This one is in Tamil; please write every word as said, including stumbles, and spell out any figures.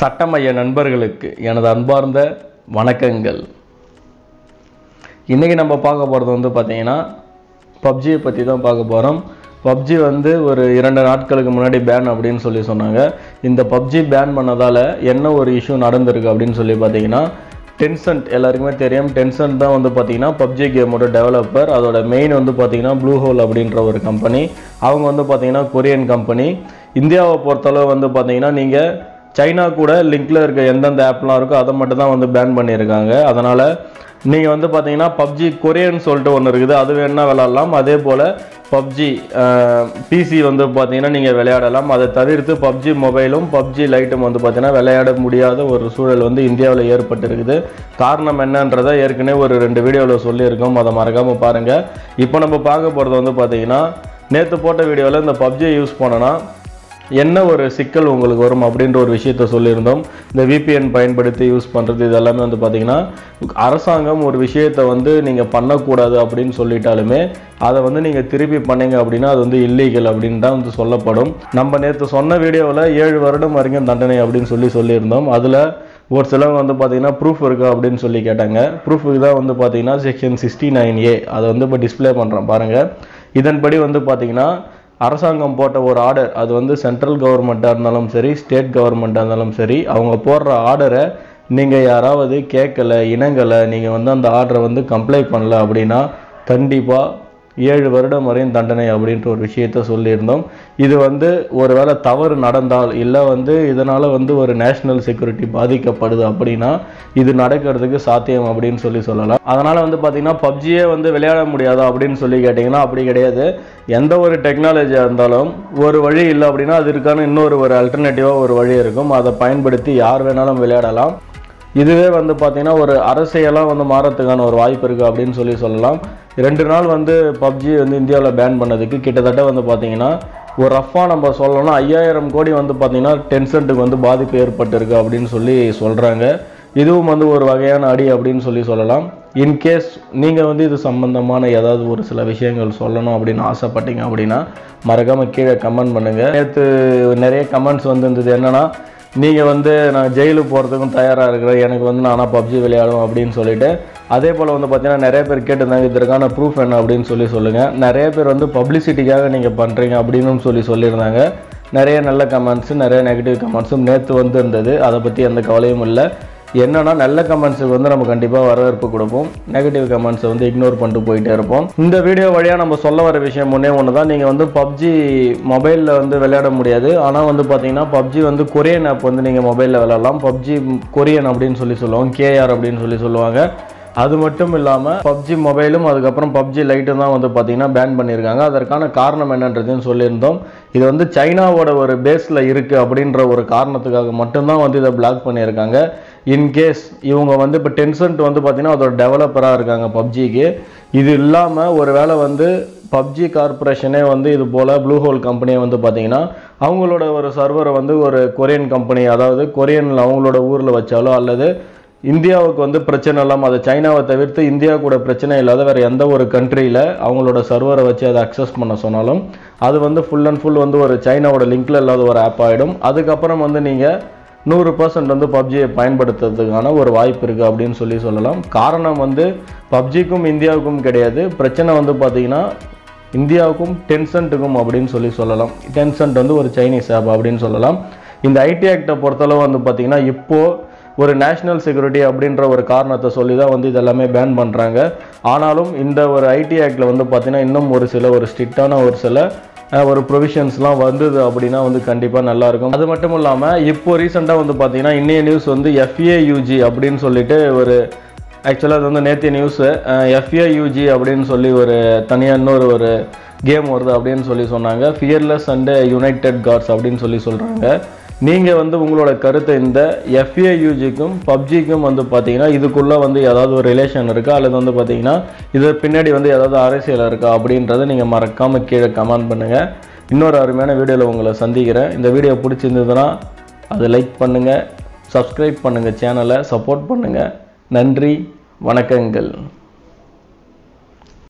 சட்டமைய நண்பர்களுக்கு எனது அன்பார்ந்த வணக்கங்கள். இன்றைக்கி நம்ம பார்க்க போகிறது வந்து பார்த்திங்கன்னா பப்ஜியை பற்றி தான் பார்க்க போகிறோம். பப்ஜி வந்து ஒரு இரண்டு நாட்களுக்கு முன்னாடி பேன் அப்படின்னு சொல்லி சொன்னாங்க. இந்த பப்ஜி பேன் பண்ணதால் என்ன ஒரு இஷ்யூ நடந்திருக்கு அப்படின்னு சொல்லி பார்த்தீங்கன்னா, டென்சன்ட் எல்லாருக்குமே தெரியும். டென்சன்ட் தான் வந்து பார்த்திங்கன்னா பப்ஜி கேமோட டெவலப்பர். அதோட மெயின் வந்து பார்த்திங்கன்னா ப்ளூ ஹோல் அப்படின்ற ஒரு கம்பெனி. அவங்க வந்து பார்த்திங்கன்னா கொரியன் கம்பெனி. இந்தியாவை பொறுத்தளவு வந்து பார்த்திங்கன்னா நீங்கள் சைனா கூட லிங்கில் இருக்க எந்தெந்த ஆப்லாம் இருக்கோ அதை மட்டும் தான் வந்து பேன் பண்ணியிருக்காங்க. அதனால் நீங்கள் வந்து பார்த்தீங்கன்னா பப்ஜி கொரியன் சொல்லிட்டு ஒன்று இருக்குது, அது வேணால் விளையாடலாம். அதே போல் பப்ஜி பிசி வந்து பார்த்தீங்கன்னா நீங்கள் விளையாடலாம். அதை தவிர்த்து பப்ஜி மொபைலும் பப்ஜி லைட்டும் வந்து பார்த்தீங்கன்னா விளையாட முடியாத ஒரு சூழல் வந்து இந்தியாவில் ஏற்பட்டிருக்குது. காரணம் என்னன்றதை ஏற்கனவே ஒரு ரெண்டு வீடியோவில் சொல்லியிருக்கோம், அதை மறக்காமல் பாருங்கள். இப்போ நம்ம பார்க்க போகிறது வந்து பார்த்தீங்கன்னா, நேற்று போட்ட வீடியோவில் இந்த பப்ஜியை யூஸ் பண்ணோன்னா என்ன ஒரு சிக்கல் உங்களுக்கு வரும் அப்படின்ற ஒரு விஷயத்த சொல்லியிருந்தோம். இந்த விபிஎன் பயன்படுத்தி யூஸ் பண்ணுறது இது எல்லாமே வந்து பார்த்திங்கன்னா, அரசாங்கம் ஒரு விஷயத்தை வந்து நீங்கள் பண்ணக்கூடாது அப்படின்னு சொல்லிட்டாலுமே அதை வந்து நீங்கள் திருப்பி பண்ணீங்க அப்படின்னா அது வந்து இல்லீகல் அப்படின்னு தான் வந்து சொல்லப்படும். நம்ம நேற்று சொன்ன வீடியோவில் ஏழு வருடம் வரைக்கும் தண்டனை அப்படின்னு சொல்லி சொல்லியிருந்தோம். அதில் ஒரு சிலவங்க வந்து பார்த்திங்கன்னா ப்ரூஃப் இருக்கா அப்படின்னு சொல்லி கேட்டாங்க. ப்ரூஃபுக்கு தான் வந்து பார்த்திங்கன்னா செக்ஷன் சிக்ஸ்டி நைன் ஏ அதை வந்து இப்போ டிஸ்பிளே பண்ணுறோம் பாருங்கள். இதன்படி வந்து பார்த்திங்கன்னா அரசாங்கம் போட்ட ஒரு ஆர்டர், அது வந்து சென்ட்ரல் கவர்மெண்ட்டாக இருந்தாலும் சரி ஸ்டேட் கவர்மெண்ட்டாக இருந்தாலும் சரி, அவங்க போடுற ஆர்டரை நீங்கள் யாராவது கேட்கலை இணங்கலை, நீங்கள் வந்து அந்த ஆர்டரை வந்து கம்ப்ளைண்ட் பண்ணல அப்படின்னா கண்டிப்பாக ஏழு வருடம் வரையும் தண்டனை அப்படின்ற ஒரு விஷயத்த சொல்லியிருந்தோம். இது வந்து ஒரு வேளை தவறு நடந்தால் இல்லை வந்து இதனால் வந்து ஒரு நேஷ்னல் செக்யூரிட்டி பாதிக்கப்படுது அப்படின்னா இது நடக்கிறதுக்கு சாத்தியம் அப்படின்னு சொல்லி சொல்லலாம். அதனால் வந்து பார்த்திங்கன்னா பப்ஜியே வந்து விளையாட முடியாதா அப்படின்னு சொல்லி கேட்டிங்கன்னா அப்படி கிடையாது. எந்த ஒரு டெக்னாலஜியாக இருந்தாலும் ஒரு வழி இல்லை அப்படின்னா அதற்கான இன்னொரு ஒரு அல்டர்னேட்டிவாக ஒரு வழி இருக்கும். அதை பயன்படுத்தி யார் வேணாலும் விளையாடலாம். இதுவே வந்து பார்த்திங்கன்னா ஒரு அரசியலாக வந்து மாறத்துக்கான ஒரு வாய்ப்பு இருக்குது அப்படின்னு சொல்லி சொல்லலாம். ரெண்டு நாள் வந்து பப்ஜி வந்து இந்தியாவில் பேன் பண்ணதுக்கு கிட்டத்தட்ட வந்து பார்த்திங்கன்னா ஒரு ரஃபாக நம்ம சொல்லணும்னா ஐயாயிரம் கோடி வந்து பார்த்திங்கன்னா டென்சன்ட்டுக்கு வந்து பாதிப்பு ஏற்பட்டிருக்கு அப்படின்னு சொல்லி சொல்கிறாங்க. இதுவும் வந்து ஒரு வகையான அடி அப்படின்னு சொல்லி சொல்லலாம். இன்கேஸ் நீங்கள் வந்து இது சம்பந்தமான ஏதாவது ஒரு சில விஷயங்கள் சொல்லணும் அப்படின்னு ஆசைப்பட்டீங்க அப்படின்னா மறக்காமல் கீழே கமெண்ட் பண்ணுங்கள். நேற்று நிறைய கமெண்ட்ஸ் வந்து இருந்தது, என்னென்னா நீங்கள் வந்து நான் ஜெயிலுக்கு போகிறதுக்கும் தயாராக இருக்கிறேன், எனக்கு வந்து நானாக பப்ஜி விளையாடும் அப்படின்னு சொல்லிட்டு. அதே போல் வந்து பார்த்தீங்கன்னா நிறைய பேர் கேட்டிருந்தாங்க இதற்கான ப்ரூஃப் என்ன அப்படின்னு சொல்லி சொல்லுங்கள். நிறைய பேர் வந்து பப்ளிசிட்டிக்காக நீங்கள் பண்ணுறீங்க அப்படின்னு சொல்லி சொல்லியிருந்தாங்க. நிறைய நல்ல கமெண்ட்ஸு நிறைய நெகட்டிவ் கமெண்ட்ஸும் நேற்று வந்து இருந்தது. அதை பற்றி எந்த கவலையும் இல்லை. என்னன்னா நல்ல கமெண்ட்ஸுக்கு வந்து நம்ம கண்டிப்பாக வரவேற்பு கொடுப்போம், நெகட்டிவ் கமெண்ட்ஸை வந்து இக்னோர் பண்ணிட்டு போயிட்டே இருப்போம். இந்த வீடியோ வழியாக நம்ம சொல்ல வர விஷயம் ஒன்றே ஒன்று தான். நீங்கள் வந்து பப்ஜி மொபைலில் வந்து விளையாட முடியாது. ஆனால் வந்து பார்த்தீங்கன்னா பப்ஜி வந்து கொரியன் ஆப் வந்து நீங்கள் மொபைலில் விளையாடலாம். பப்ஜி கொரியன் அப்படின்னு சொல்லி சொல்லுவாங்க, கேஆர் அப்படின்னு சொல்லி சொல்லுவாங்க. அது மட்டும் இல்லாமல் பப்ஜி மொபைலும் அதுக்கப்புறம் பப்ஜி லைட்டும் தான் வந்து பார்த்திங்கன்னா பேன் பண்ணியிருக்காங்க. அதற்கான காரணம் என்னன்றதையும் சொல்லியிருந்தோம். இது வந்து சைனாவோட ஒரு பேஸில் இருக்குது அப்படின்ற ஒரு காரணத்துக்காக மட்டும்தான் வந்து இதை பிளாக் பண்ணியிருக்காங்க. இன்கேஸ் இவங்க வந்து இப்போ டென்சன்ட் வந்து பார்த்திங்கன்னா அதோட டெவலப்பராக இருக்காங்க பப்ஜிக்கு. இது இல்லாமல் ஒரு வேளை வந்து பப்ஜி கார்பரேஷனே வந்து இது போல் ப்ளூ ஹோல் கம்பெனியை வந்து பார்த்திங்கன்னா அவங்களோட ஒரு சர்வரை வந்து ஒரு கொரியன் கம்பெனி, அதாவது கொரியனில் அவங்களோட ஊரில் வச்சாலோ அல்லது இந்தியாவுக்கு வந்து பிரச்சனை இல்லாமல் அதை சைனாவை தவிர்த்து இந்தியா கூட பிரச்சனை இல்லாத வேறு எந்த ஒரு கண்ட்ரியில் அவங்களோட சர்வரை வச்சு அதை அக்சஸ் பண்ண சொன்னாலும் அது வந்து ஃபுல் அண்ட் ஃபுல் வந்து ஒரு சைனாவோட லிங்கில் இல்லாத ஒரு ஆப் ஆகிடும். அதுக்கப்புறம் வந்து நீங்கள் நூறு பர்சன்ட் வந்து பப்ஜியை பயன்படுத்துறதுக்கான ஒரு வாய்ப்பு இருக்குது அப்படின்னு சொல்லி சொல்லலாம். காரணம் வந்து பப்ஜிக்கும் இந்தியாவுக்கும் கிடையாது, பிரச்சனை வந்து பார்த்திங்கன்னா இந்தியாவுக்கும் டென்சன்ட்டுக்கும் அப்படின்னு சொல்லி சொல்லலாம். டென்சன்ட் வந்து ஒரு சைனீஸ் ஆப் அப்படின்னு சொல்லலாம். இந்த ஐடி ஆக்டை பொறுத்தளவு வந்து பார்த்திங்கன்னா இப்போது ஒரு நேஷ்னல் செக்யூரிட்டி அப்படின்ற ஒரு காரணத்தை சொல்லி தான் வந்து இதெல்லாமே பேன் பண்ணுறாங்க. ஆனாலும் இந்த ஒரு ஐடி ஆக்டில் வந்து பார்த்திங்கன்னா இன்னும் ஒரு சில ஒரு ஸ்ட்ரிக்டான ஒரு சில ஒரு ப்ரொவிஷன்ஸ்லாம் வந்தது அப்படின்னா வந்து கண்டிப்பாக நல்லாயிருக்கும். அது மட்டும் இல்லாமல் இப்போ ரீசெண்டாக வந்து பார்த்திங்கன்னா இன்னைய நியூஸ் வந்து எஃப்ஏயூஜி அப்படின்னு சொல்லிட்டு ஒரு ஆக்சுவலாக அது வந்து நேற்றைய நியூஸு எஃப்ஏயூஜி அப்படின்னு சொல்லி ஒரு தனியாக இன்னொரு ஒரு கேம் வருது அப்படின்னு சொல்லி சொன்னாங்க. ஃபியர்லெஸ் அண்டு யுனைடெட் காட்ஸ் அப்படின்னு சொல்லி சொல்கிறாங்க. நீங்கள் வந்து உங்களோட கருத்தை இந்த எஃப்ஏயூஜிக்கும் பப்ஜிக்கும் வந்து பார்த்தீங்கன்னா இதுக்குள்ளே வந்து ஏதாவது ஒரு ரிலேஷன் இருக்கா அல்லது வந்து பார்த்தீங்கன்னா இது பின்னாடி வந்து ஏதாவது அரசியல் இருக்கா அப்படின்றத நீங்கள் மறக்காமல் கீழே கமெண்ட் பண்ணுங்கள். இன்னொரு அருமையான வீடியோவில் உங்களை சந்திக்கிறேன். இந்த வீடியோ பிடிச்சிருந்ததுன்னா அதை லைக் பண்ணுங்கள், சப்ஸ்கிரைப் பண்ணுங்கள், சேனலை சப்போர்ட் பண்ணுங்கள். நன்றி, வணக்கங்கள்.